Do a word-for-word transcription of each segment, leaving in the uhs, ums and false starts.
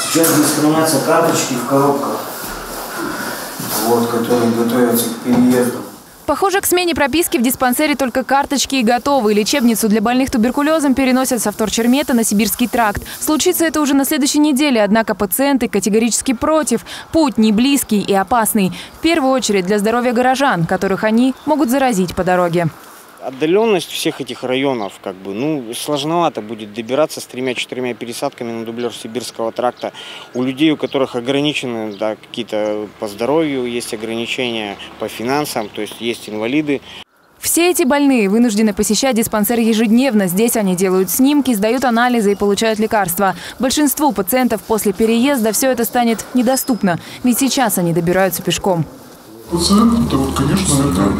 Сейчас здесь хранятся карточки в коробках, вот, которые готовятся к переезду. Похоже, к смене прописки в диспансере только карточки и готовы. Лечебницу для больных туберкулезом переносят со вторчермета на Сибирский тракт. Случится это уже на следующей неделе, однако пациенты категорически против. Путь не близкий и опасный. В первую очередь для здоровья горожан, которых они могут заразить по дороге. Отдаленность всех этих районов, как бы, ну, сложновато будет добираться с тремя-четырьмя пересадками на дублер Сибирского тракта. У людей, у которых ограничены, да, какие-то по здоровью, есть ограничения по финансам, то есть есть инвалиды. Все эти больные вынуждены посещать диспансер ежедневно. Здесь они делают снимки, сдают анализы и получают лекарства. Большинству пациентов после переезда все это станет недоступно, ведь сейчас они добираются пешком. Пациент, это вот, конечно,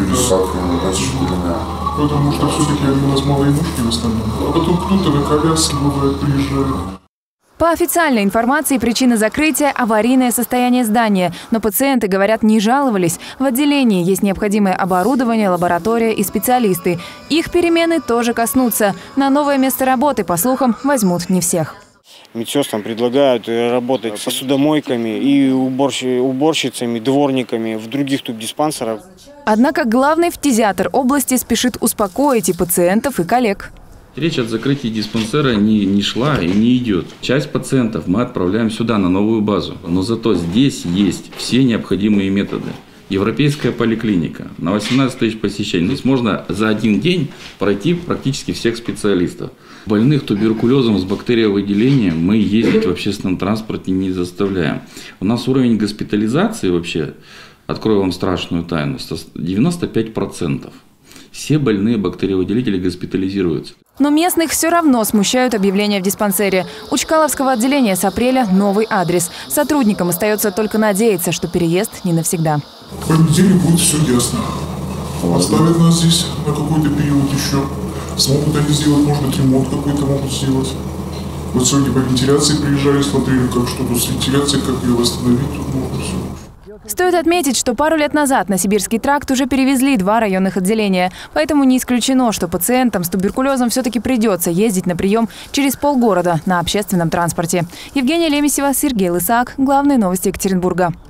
это... Потому что все-таки у нас малые ножки в основном. А потом кто-то на коляске бывает приезжает. По официальной информации, причина закрытия – аварийное состояние здания. Но пациенты, говорят, не жаловались. В отделении есть необходимое оборудование, лаборатория и специалисты. Их перемены тоже коснутся. На новое место работы, по слухам, возьмут не всех. Медсестрам предлагают работать с посудомойками и уборщицами, дворниками в других тубдиспансерах. Однако главный фтизиатр области спешит успокоить и пациентов, и коллег. Речь о закрытии диспансера не, не шла и не идет. Часть пациентов мы отправляем сюда, на новую базу. Но зато здесь есть все необходимые методы. Европейская поликлиника на восемнадцать тысяч посещений. Здесь можно за один день пройти практически всех специалистов. Больных туберкулезом с бактериовыделением мы ездить в общественном транспорте не заставляем. У нас уровень госпитализации вообще, открою вам страшную тайну, девяносто пять процентов. Все больные бактериовыделители госпитализируются. Но местных все равно смущают объявления в диспансере. У Чкаловского отделения с апреля новый адрес. Сотрудникам остается только надеяться, что переезд не навсегда. В понедельник будет все ясно. Оставят нас здесь на какой-то период еще. Смогут они сделать, может быть, ремонт какой-то могут сделать. Вот сегодня по вентиляции приезжали, смотрели, как что тут с вентиляцией, как ее восстановить, тут можно все. Стоит отметить, что пару лет назад на Сибирский тракт уже перевезли два районных отделения. Поэтому не исключено, что пациентам с туберкулезом все-таки придется ездить на прием через полгорода на общественном транспорте. Евгения Лемесева, Сергей Лысак. Главные новости Екатеринбурга.